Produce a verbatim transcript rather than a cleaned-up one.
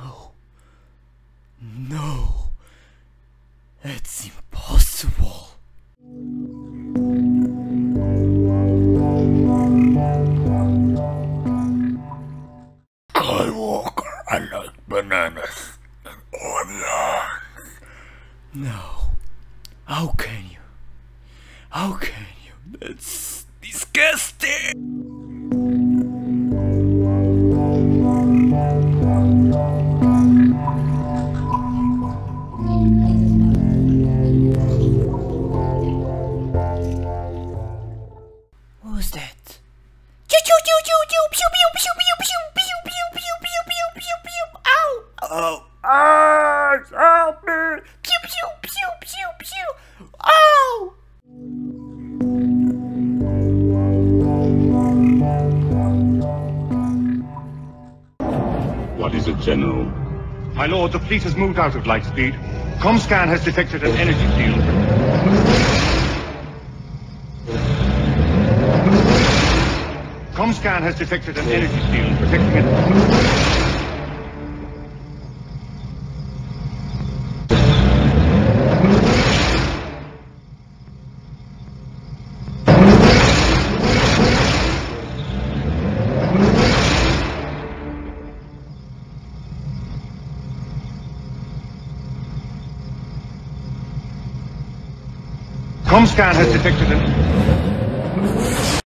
No. No. It's impossible. Skywalker, I like bananas and onions. No. How can you? How can you? That's disgusting. Who's that? Choo choo choo choo choo pew pew pew pew pew pew pew pew pew pew pew pew. Ow! Oh! Ah! Help me! Pew pew pew pew pew. Ow! What is it, General? My lord, the fleet has moved out of light speed. Comscan has detected an energy field. Comscan has detected an energy field protecting it. Comscan has detected an...